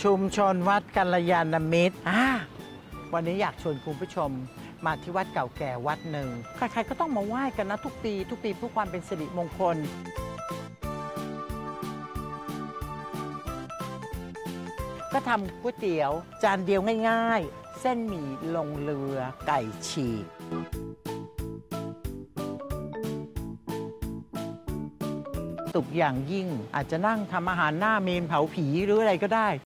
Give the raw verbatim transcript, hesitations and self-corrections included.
ชุมชนวัดกัลยาณมิตรอ่าวันนี้อยากชวนคุณผู้ชมมาที่วัดเก่าแก่วัดหนึ่งใครๆก็ต้องมาไหว้กันนะทุกปีทุกปีเพื่อความเป็นสิริมงคลก็ทำก๋วยเตี๋ยวจานเดียวง่ายๆเส้นหมี่ลงเรือไก่ฉีกสุขอย่างยิ่งอาจจะนั่งทำอาหารหน้าเมนเผาผีหรืออะไรก็ได้